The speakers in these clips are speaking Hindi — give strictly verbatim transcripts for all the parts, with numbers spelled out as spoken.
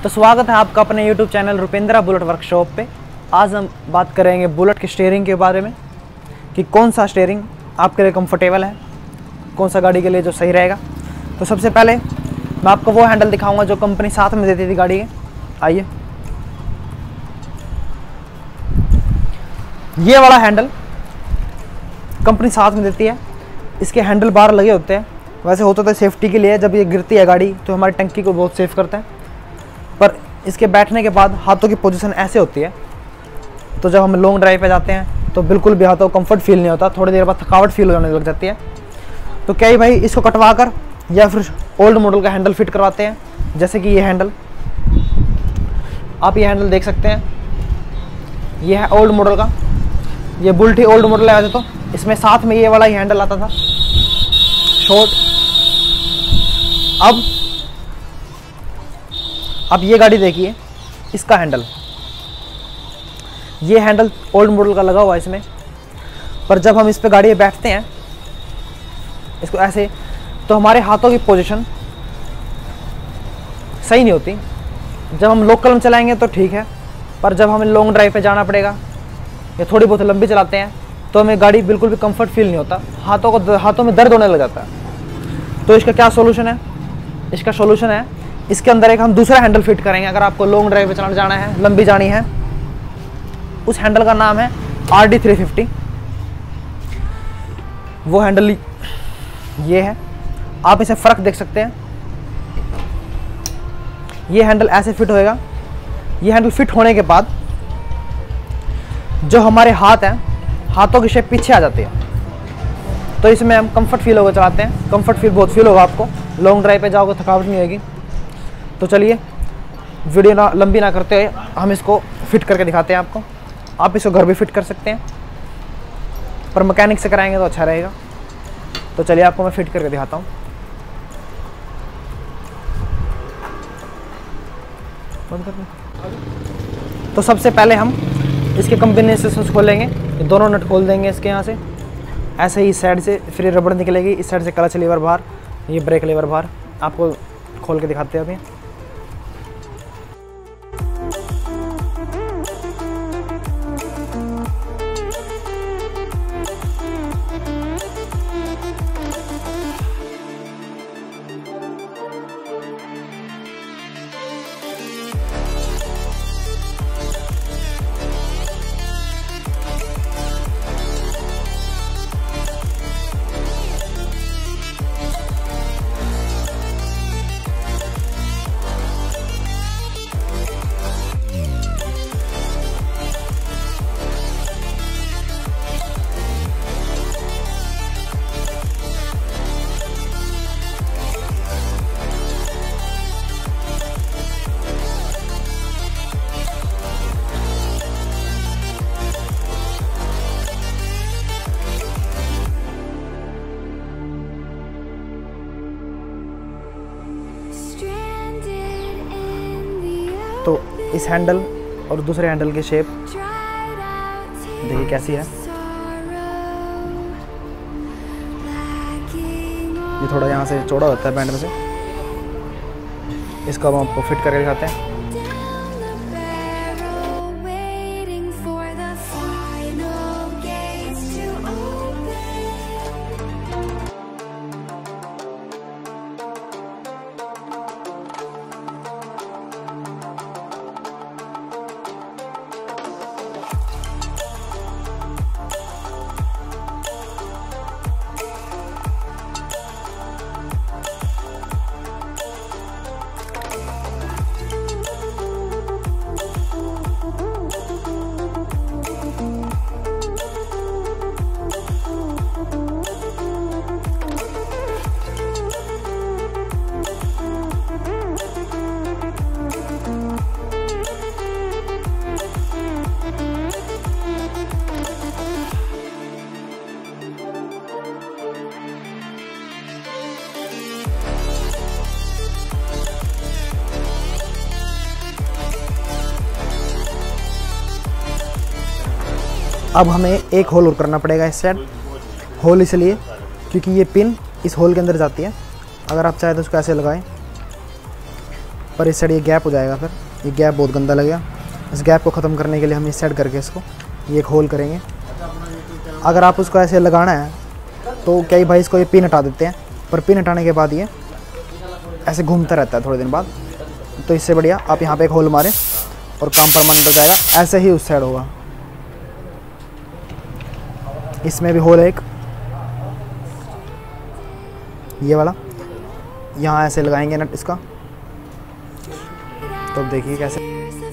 तो स्वागत है आपका अपने YouTube channel Rupendra bullet workshop पे। आज हम बात करेंगे बुलेट की स्टीयरिंग के बारे में कि कौन सा स्टीयरिंग आपके लिए कंफर्टेबल है, कौन सा गाड़ी के लिए जो सही रहेगा। तो सबसे पहले मैं आपको वो हैंडल दिखाऊंगा जो कंपनी साथ में देती थी गाड़ी के। आइए, ये वाला हैंडल कंपनी साथ में देती है। इसके हैंडल बार लगे होते हैं, वैसे होता तो सेफ्टी के लिए, जब ये गिरती है गाड़ी तो हमारी टंकी को बहुत सेफ करता है। पर इसके बैठने के बाद हाथों की पोजीशन ऐसे होती है, तो जब हम लॉन्ग ड्राइव पे जाते हैं तो बिल्कुल भी हाथों को कंफर्ट फील नहीं होता, थोड़ी देर बाद थकावट फील होने लग जाती है। तो कई भाई इसको कटवा कर या फिर ओल्ड मॉडल का हैंडल फिट करवाते हैं, जैसे कि ये हैंडल, आप ये हैंडल देख सकते हैं। ये है ओल्ड मॉडल का, ये बुलेट ही ओल्ड मॉडल है वैसे तो। इसमें साथ में ये वाला ही हैंडल आता था शॉर्ट। अब अब ये गाड़ी देखिए, इसका हैंडल, ये हैंडल ओल्ड मॉडल का लगा हुआ है इसमें। पर जब हम इस पे गाड़ी में बैठते हैं इसको ऐसे, तो हमारे हाथों की पोजीशन सही नहीं होती। जब हम लोकल में चलाएंगे तो ठीक है, पर जब हमें लॉन्ग ड्राइव पे जाना पड़ेगा या थोड़ी बहुत लंबी चलाते हैं तो हमें गाड़ी बिल्कुल भी कंफर्ट फील नहीं होता, हाथों को हाथों में दर्द होने लग जाता है। तो इसका क्या सोल्यूशन है? इसका सोल्यूशन है, इसके अंदर एक हम दूसरा हैंडल फिट करेंगे। अगर आपको लॉन्ग ड्राइव पे चलाने जाना है, लंबी जानी है, उस हैंडल का नाम है आर डी थ्री फिफ्टी। वो हैंडल ये है, आप इसे फ़र्क देख सकते हैं। ये हैंडल ऐसे फिट होएगा। ये हैंडल फिट होने के बाद जो हमारे हाथ हैं, हाथों की शेप पीछे आ जाती है, तो इसमें हम कंफर्ट फील होकर चलाते हैं। कंफर्ट फील बहुत फील होगा आपको, लॉन्ग ड्राइव पे जाओगे थकावट नहीं होगी। तो चलिए वीडियो ना लंबी ना करते हुए हम इसको फिट करके दिखाते हैं आपको। आप इसको घर भी फिट कर सकते हैं, पर मैकेनिक से कराएंगे तो अच्छा रहेगा। तो चलिए आपको मैं फिट करके दिखाता हूँ। तो सबसे पहले हम इसके कॉम्बिनेशन खोलेंगे, दोनों नट खोल देंगे इसके यहाँ से ऐसे ही, इस साइड से फिर रबड़ निकलेगी, इस साइड से क्लच लीवर बाहर, ये ब्रेक लीवर बाहर। आपको खोल के दिखाते हैं अभी। तो इस हैंडल और दूसरे हैंडल की शेप देखिए कैसी है। ये थोड़ा यहाँ से चौड़ा होता है बैंड में से। इसको हम आपको फिट करके दिखाते हैं। अब हमें एक होल और करना पड़ेगा इस साइड। होल इसलिए क्योंकि ये पिन इस होल के अंदर जाती है। अगर आप चाहें तो उसको ऐसे लगाएं, पर इस साइड ये गैप हो जाएगा, फिर ये गैप बहुत गंदा लगेगा। इस गैप को ख़त्म करने के लिए हम इस साइड करके इसको ये एक होल करेंगे। अगर आप उसको ऐसे लगाना है तो कई भाई इसको ये पिन हटा देते हैं, पर पिन हटाने के बाद ये ऐसे घूमता रहता है थोड़े दिन बाद। तो इससे बढ़िया आप यहाँ पे एक होल मारें और काम परमानेंट हो जाएगा। ऐसे ही उस साइड होगा, इसमें भी होल है एक, ये वाला, यहाँ ऐसे लगाएंगे नट इसका। तो अब देखिए कैसे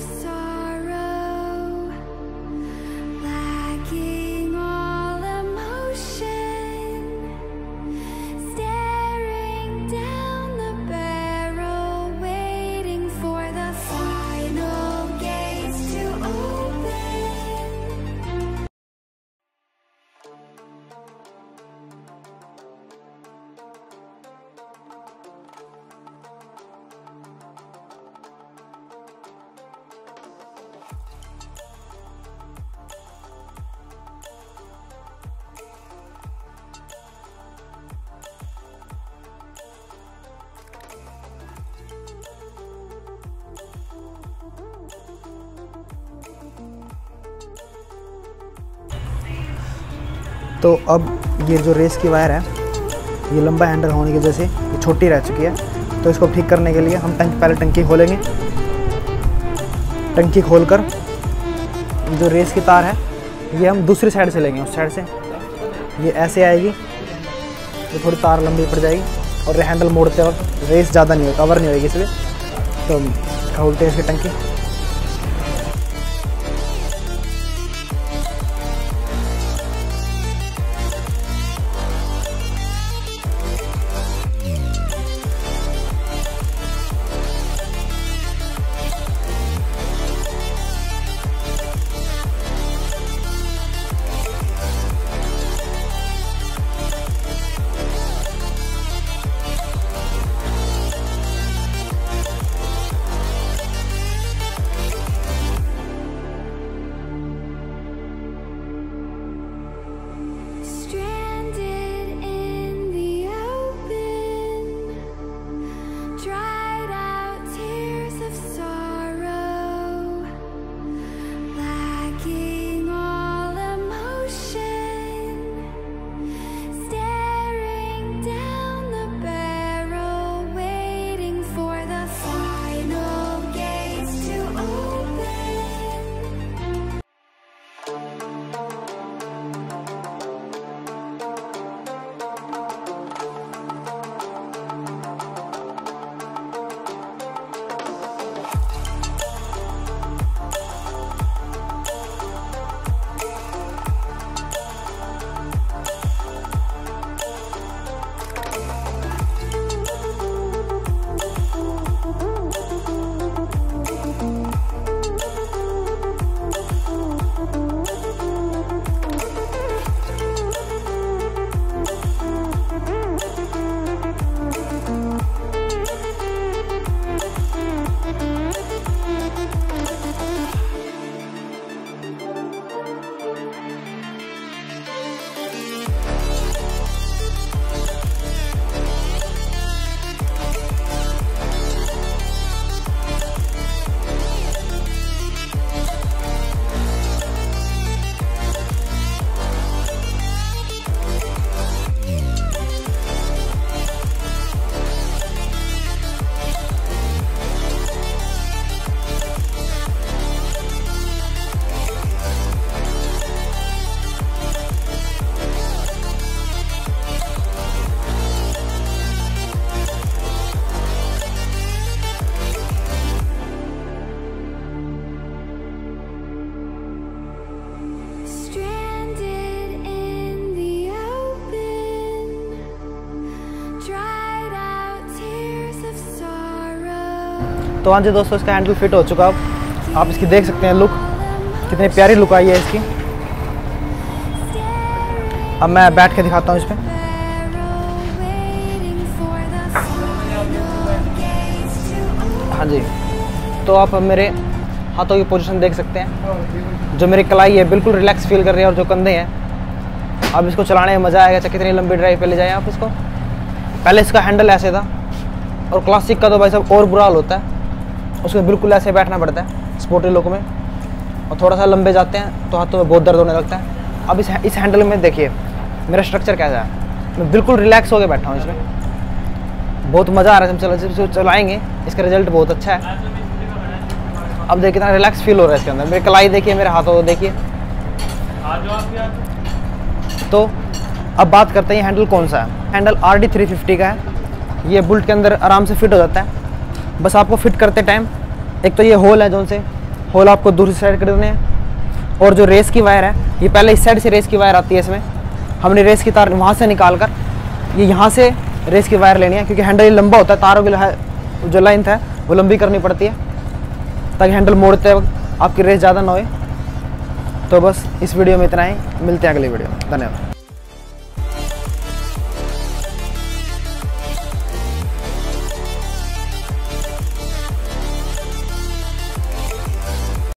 तो अब ये जो रेस की वायर है, ये लंबा हैंडल होने की वजह से ये छोटी रह चुकी है। तो इसको ठीक करने के लिए हम टंकी पहले टंकी खोलेंगे। टंकी खोलकर जो रेस की तार है ये हम दूसरी साइड से लेंगे, उस साइड से ये ऐसे आएगी, तो थोड़ी तार लंबी पड़ जाएगी और हैंडल मोड़ते वक्त रेस ज़्यादा नहीं होगा, कवर नहीं होगी इसलिए। तो खोलते हैं इसकी टंकी। तो हाँ जी दोस्तों, इसका हैंडल फिट हो चुका। अब आप इसकी देख सकते हैं लुक, कितनी प्यारी लुक आई है इसकी। अब मैं बैठ के दिखाता हूँ इस पर। हाँ जी, तो आप मेरे हाथों की पोजीशन देख सकते हैं। जो मेरी कलाई है बिल्कुल रिलैक्स फील कर रही है, और जो कंधे हैं, अब इसको चलाने में मज़ा आएगा। चाहे कितनी लंबी ड्राइव पे ले जाएं आप इसको। पहले इसका हैंडल ऐसे था, और क्लासिक का तो भाई साहब और बुरा हाल होता है। उसमें बिल्कुल ऐसे बैठना पड़ता है स्पोर्टी लुक में, और थोड़ा सा लंबे जाते हैं तो हाथों में बहुत दर्द होने लगता है। अब इस इस हैंडल में देखिए मेरा स्ट्रक्चर कैसा है, मैं बिल्कुल रिलैक्स होकर बैठा हूँ इसमें, बहुत मज़ा आ रहा है। हम चला जब चलाएँगे इसका रिजल्ट बहुत अच्छा है। अब देखिए कितना रिलैक्स फील हो रहा है इसके अंदर, मेरी कलाई देखिए, मेरे हाथों को देखिए। तो अब बात करते हैं हैंडल कौन सा है। Handle R D three fifty का है, ये बुलेट के अंदर आराम से फिट हो जाता है। बस आपको फिट करते टाइम एक तो ये होल है, जो से होल आपको दूसरी साइड कर देने हैं, और जो रेस की वायर है ये पहले इस साइड से रेस की वायर आती है इसमें, हमने रेस की तार वहाँ से निकाल कर ये यहाँ से रेस की वायर लेनी है, क्योंकि हैंडल लंबा होता है, तारों की जो लेंथ है वो लंबी करनी पड़ती है ताकि हैंडल मोड़ते वक्त आपकी रेस ज़्यादा ना होए। तो बस इस वीडियो में इतना ही, मिलते हैं अगली वीडियो में, धन्यवाद।